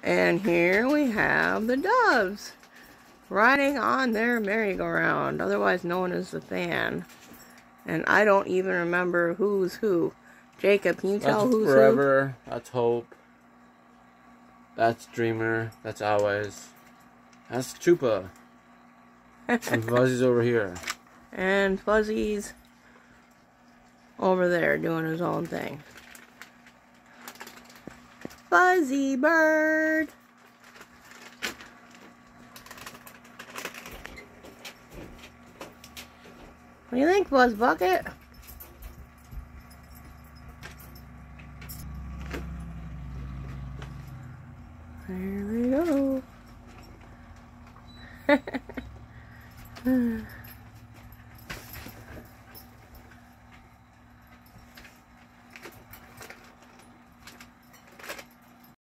And here we have the doves riding on their merry-go-round, otherwise known as the fan. And I don't even remember who's who. Jacob, can you tell who's who? That's Forever. That's Hope. That's Dreamer. That's Always. That's Chupa. And Fuzzy's over here. And Fuzzy's over there doing his own thing. Fuzzy bird. What do you think, Fuzz Bucket? There we go.